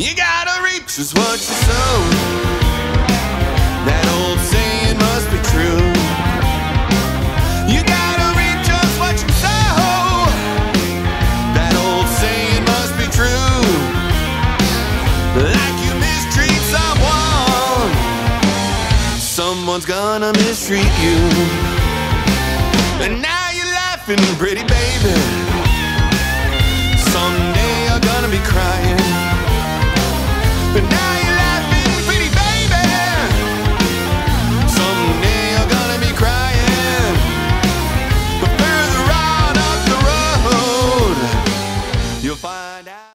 You gotta reap just what you sow. That old saying must be true. You gotta reap just what you sow. That old saying must be true. Like you mistreat someone, someone's gonna mistreat you. And now you're laughing, pretty baby. Someday you're gonna be crying. But now